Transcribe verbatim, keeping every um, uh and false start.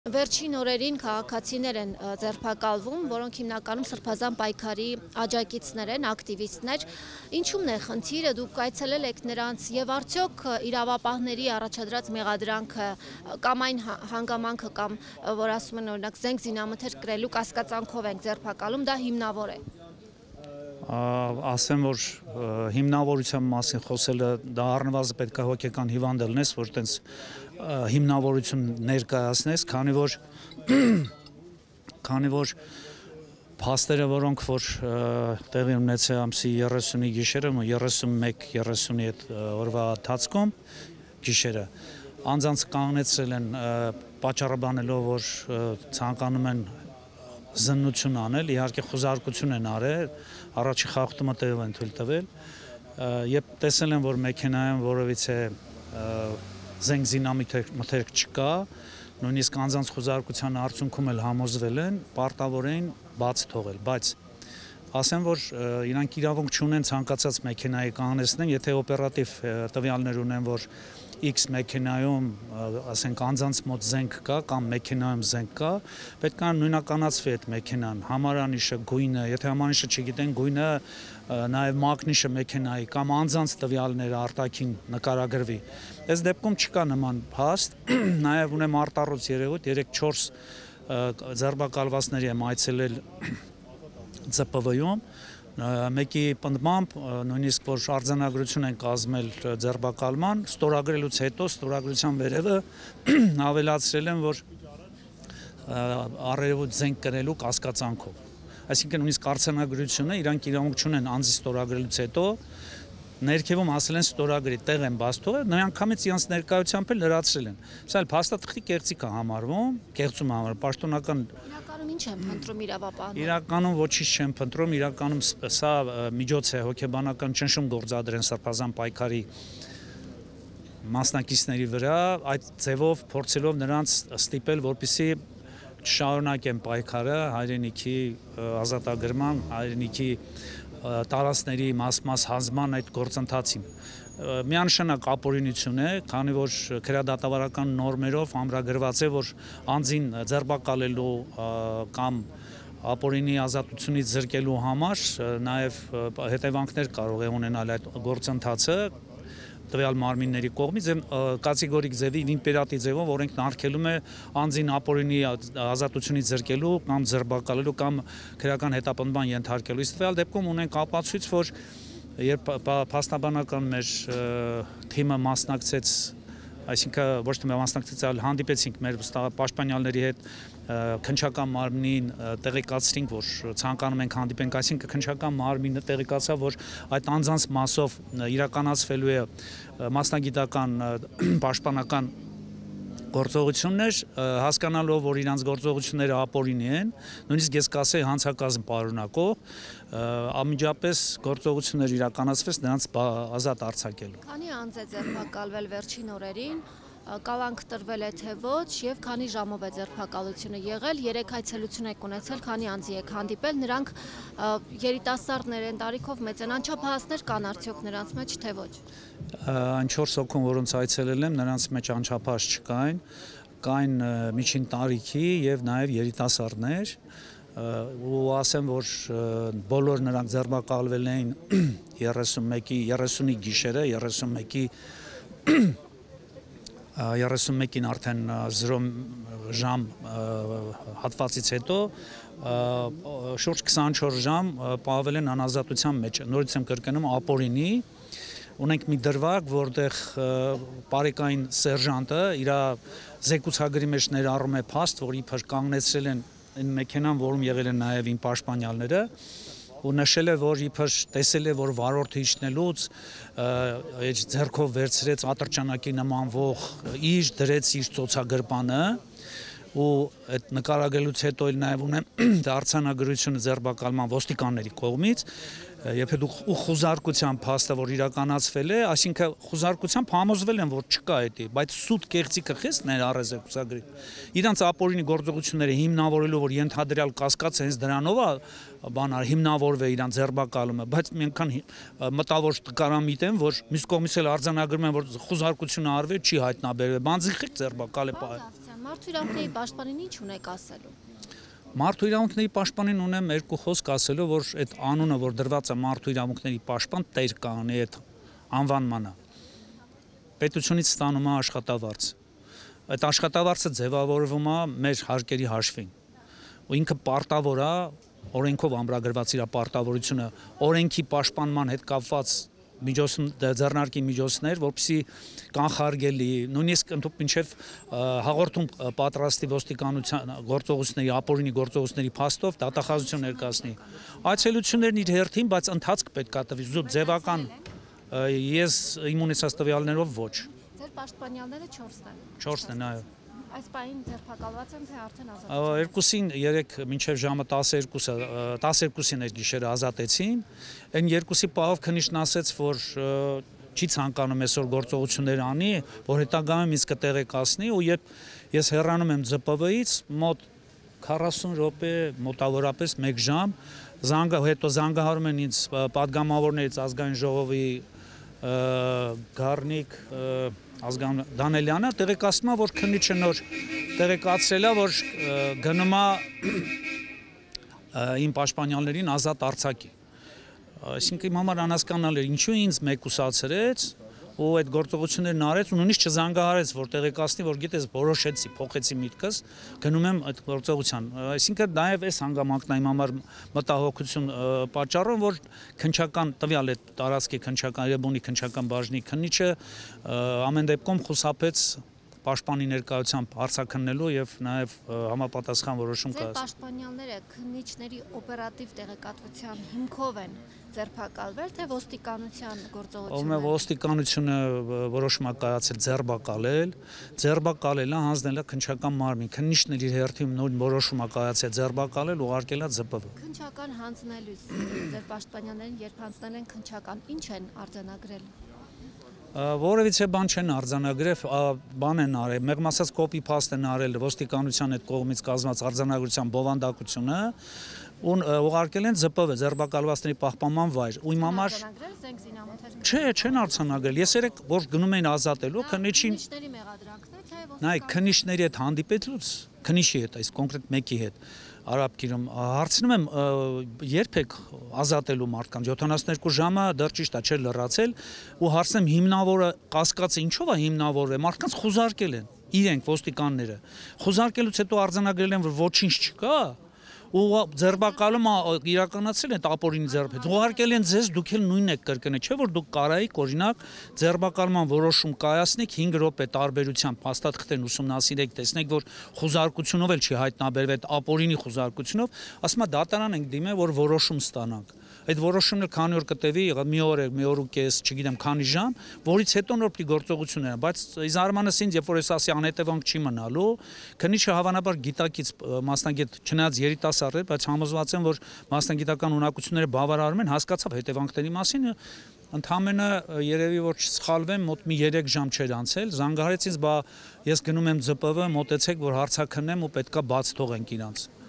Վերջին օրերին քաղաքացիներ են ձերբակալվում, որոնք հիմնականում սրբազան պայքարի աջակիցներ են, ակտիվիստներ։ Ինչու՞մն է խնդիրը, դուք այցելել եք նրանց եւ արդյոք իրավապահների առաջադրած մեղադրանքը կամ այն հանգամանքը կամ որ ասում են օրինակ զենք զինամթերք կրելու կասկածանքով են ձերբակալում, դա հիմնավոր է։ Ասեմ, որ հիմնավորության մասին խոսելը դա առնվազն պետք է հոգեկան հիվանդ լինես, որ տենց հիմնավորություն ներկայացնես, քանի որ քանի որ փաստերը, որոնք որ տեղի ունեցել ամսի երեսունի գիշերը, երեսունմեկ երեսունի այդ օրվա ընթացքում գիշերը անձանց կանգնեցրել են պատճառաբանելով, որ ցանկանում են զննություն անել, իհարկե խոզարկություն են արել, առաջի խախտումը տեղով են թույլ տվել, երբ տեսել են, որ մեքենայում որևիցե զենք զինամթերք չկա, նույնիսկ անձանց խոզարկության արդյունքում էլ համոզվել են, պարտավոր էին բաց թողել, բայց ասեմ, որ իրանք իրավունք չունեն ցանկացած մեքենայի կանգնեցնեն, եթե օպերատիվ տվյալներ ունեն, որ X մեքենայում, ասենք, անձանց մոտ զենք կա կամ մեքենայում զենք կա, պետք է նույնականացվի այդ մեքենան, համարանիշը, գույնը, եթե համարանիշը չգիտեն, գույնը, նաև մակնիշը մեքենայի կամ անձանց տվյալները արտաքին նկարագրվի։ Այս դեպքում չկա նման փաստ, նաև ունեմ արտառոց երևույթ, երեք-չորս ձերբակալվածների եմ այցելել Ծ P V-ում, մեկի պնդմամբ նույնիսկ որ արձանագրություն են կազմել ձերբակալման, ստորագրելուց հետո ստորագրության վերևը ավելացրել են, որ առերևույթ զենք կրելու կասկածանքով։ Այսինքն նույնիսկ արձանագրությունը իրանք իրավունք չունեն անձի ստորագրելուց հետո ներքևում ասել են ստորագրի, տեղ են բաց թողել, նույնքամից իրանց ներկայությամբ էլ լրացրել են։ Սա էլ փաստաթղթի կեղծիք է համարվում, կեղծում համար, պաշտոնական Իրականում ինչ են փնտրում իրավապահները։ Իրականում ոչինչ չեն փնտրում, իրականում սա միջոց է հոգեբանական ճնշում գործադրեն սրբազան պայքարի մասնակիցների վրա, այդ ձևով փորձելով նրանց ստիպել, որպեսզի շարունակեն պայքարը հայրենիքի ազատագրման, հայրենիքի տարածքների մաս-մաս հանձնման այդ գործընթացին։ Միանշանակ ապօրինություն է, քանի որ քրեադատավարական նորմերով ամրագրված է, որ անձին ձերբակալելու կամ ապօրինի ազատությունից զրկելու համար նաև հետևանքներ կարող է ունենալ այդ գործընթացը տվյալ մարմինների կողմից կատեգորիկ ձևի իմպերատիվ ձևով օրենքն արգելում է անձին ապօրինի ազատությունից զրկելու կամ ձերբակալելու կամ քրեական հետապնդման ենթարկելու։ Իսկ տվյալ դեպքում ունենք ապացույց, որ երբ փաստաբանական մեր թիմը մասնակցեց, այսինքն ոչ թե մասնակցեց, այլ հանդիպեցինք մեր պաշտպանյալների հետ, քննչական մարմնին տեղեկացրինք, որ ցանկանում ենք հանդիպենք, այսինքն քննչական մարմինը տեղեկացավ, որ այդ անձանց մասով իրականացվելու է մասնագիտական պաշտպանական գործողություններ, հասկանալով, որ իրանց գործողությունները ապօրինի են, նույնիսկ ես կասեի հանցակազմ պարունակող, անմիջապես գործողություններ իրականացվեց նրանց ազատ արձակելու։ Քանի անձ է ձերբակալվել վերջին օրերին, կալանք տրվել է թե ոչ եւ քանի ժամով է ձերբակալությունը եղել, երեք այցելություն եք ունեցել, քանի անձի եք հանդիպել, նրանք երիտասարդներ են, տարիքով մեծ են, անչափահասներ կան արդյոք նրանց մեջ թե ոչ։ Այն չորս հոգում, որոնց այցելել եմ, նրանց մեջ անչափահաս չկային, կային միջին տարիքի եւ նաեւ երիտասարդներ, ու ասեմ, որ բոլոր նրանք ձերբակալվել էին երեսունմեկի երեսունի գիշերը, երեսունմեկի երեսունմեկին արդեն զրո ժամ հատվածից հետո շուրջ քսանչորս ժամ պահվել են անազատության մեջ, նորից եմ կրկնում ապօրինի, ունենք մի դրվագ, որտեղ պարեկային սերժանտը իր զեկուցագրի մեջ ներառում է փաստ, որ իբր կանգնեցրել են այն մեքենան, որում եղել են նաև իմ պաշտպանյալները, ու նշել է, որ իբր տեսել է, որ վարորդը իջնելուց ձեռքով վերցրեց ատրճանակի նմանվող իր, դրեց իր ծոցագրպանը, ու այդ նկարագրելուց հետո էլ նաև ունեմ արձանագրությունը ձերբակալման ոստիկանների կողմից, Եթե դուք խոզարկության փաստը, որ իրականացվել է, այսինքն խոզարկությամբ համոզվել են, որ չկա էդի, բայց սուտ կեղծիքը խիստ ներառез է կուսագրի։ Իրանց ապօրինի գործողությունները հիմնավորելու, որ ենթադրյալ կասկած հենց դրանով է բանար հիմնավորվել իրանց ձերբակալումը, բայց մի անգամ մտավոր կարամիտ են, որ մյուս կողմից էլ արձանագրում են, որ խոզարկությունը արվել չի հայտնաբերվել, բանձիխիկ ձերբակալ է։ Մարդու իրավունքների պաշտպանին ինչ ունեք ասելու։ Մարդու իրավունքների պաշտպանին ունեմ երկու խոսք ասելու, որ այդ անունը, որ դրված է մարդու իրավունքների պաշտպան, տեր կանի այդ անվանմանը։ Պետությունից ստանում է աշխատավարձ։ Այդ աշխատավարձը ձևավորվում է մեր հարկերի հաշվին։ Ու ինքը պարտավոր է, օրենքով ամրագրված իր պարտավորությունը, օրենքի պաշտպանման հետ կապված ձեռնարկի միջոցներ, որպեսզի կանխարգելի, նույնիսկ ընդհանուր մինչև հաղորդում պատրաստի ոստիկանության գործողությունների, ապօրինի գործողությունների փաստով դատախազություն ներկայացնի։ Այցելություններն իր հերթին, բայց ընթացք պետք է տվի, զուտ ձևական, ես իմ ունեցած տվյալներով ոչ։ Ձեր պաշտպանյալները չորսն են։ չորսն են, այո։ Այս պահին ձերբակալված են, թե արդեն ազատ։ Երկուսին երեք մինչև ժամը տասներկուսը տասներկուսին էր գիշերը ազատեցին։ Այն երկուսի պահով քննիչն ասեց, որ չի ցանկանում այսօր գործողություններ անի, որ հետագայում ինձ կտեղեկացնի, ու երբ ես հեռանում եմ ձ պ վից, մոտ քառասուն րոպե, մոտավորապես մեկ ժամ, զանգա հետո զանգահարում են ինձ պատգամավորներից ազգային ժողովի Գառնիկ Ազգային Դանելյանը, տեղեկացնում է, որ քննիչը նոր տեղեկացրել է, որ գնում է իմ պաշտպանյալներին ազատ արձակի։ Այսինքն իմ համար անհասկանալի էր, ինչու ինձ մեկուսացրեց ու այդ գործողություններն արեց ու նույնիսկ չզանգահարեց, որ տեղեկացնի, որ գիտես որոշեցի, փոխեցի միտքս, գնում եմ այդ գործողության։ Այսինքն նաև այս հանգամանքն իմ համար մտահոգություն պատճառում, որ քննչական տվյալ այդ տարածքի քննչական Երևանի քննչական բաժնի քննիչը ամեն դեպքում խուսափեց պաշտպանի ներկայությամբ հարցաքննելու եւ նաեւ համապատասխան որոշում կայացնել։ Ձեր պաշտպանյալները քննիչների օպերատիվ տեղեկատվության հիմքով են ձերբակալվել, թե ոստիկանության գործողությունները։ Ո՞ւմ է ոստիկանությունը որոշում է կայացել ձերբակալել, ձերբակալելը հանձնել է քննչական մարմին, քննիչների հերթին նույն որոշում է կայացել ձերբակալել, ուղարկել է ձ պ վ։ Քննչական հանձնելուց ձեր պաշտպանյալներին երբ հանձնել են քննչական, ինչ են արձանագրել։ Որևիցե բան չեն արձանագրել, բան են արել, մեղմ ասած կոպի փաստ են արել ոստիկանության այդ կողմից կազմած արձանագրության բովանդակությունը, ու ուղարկել են ձ պ վ ձերբակալվածների պահպանման վայր։ Ու իմ համար չէ, չեն արձանագրել։ Ես երեք որ գնում էին ազատելու, քննիչին նայ քննիչների հետ հանդիպելուց, քննիչի հետ, այս կոնկրետ մեկի հետ Արաբ գիրում հարցնում եմ երբ եք ազատելու մարդկանց յոթանասունյոթ ժամը դեռ ճիշտ է չէր լրացել ու հարցնեմ հիմնավորը կասկածը ինչով է հիմնավորվել մարդկանց խուզարկել են իրենք ոստիկանները խուզարկելուց հետո արձանագրել են որ ոչինչ չկա ու ձերբակալում իրականացել են ապօրինի ձերբհետ ուղարկել են ձեզ դուք էլ նույնն եք կրկնել չէ որ դուք կարայիք օրինակ ձերբակալման որոշում կայացնեք հինգ րոպե տարբերությամբ հաստատքներն ուսումնասիրեք տեսնեք որ խուզարկությունով էլ չի հայտնաբերվել ապօրինի խուզարկությունով ասում է դատարան ենք դիմել որ որոշում ստանանք այդ որոշումն քանի օր կտևի մի օր է մի օր ու կես չգիտեմ քանի ժամ որից հետո նոր պիտի գործողություններ բայց իզարմանս ինձ երբ որ ես ասի անհետևանք չի մնալու քննիչը հավանաբար գիտակից մասնագետ չնայած երիտասարդ է բայց համոզված եմ որ մասնագիտական ունակությունները բավարարում են հասկացավ հետևանքների մասին ընդամենը երևի որ չսխալվեմ մոտ մի երեք ժամ չէր անցել զանգահարեց ինձ բա ես գնում եմ ձ պ վ մոտեցեք որ հարցաքննեմ ու պետքա բաց թողենք իրանց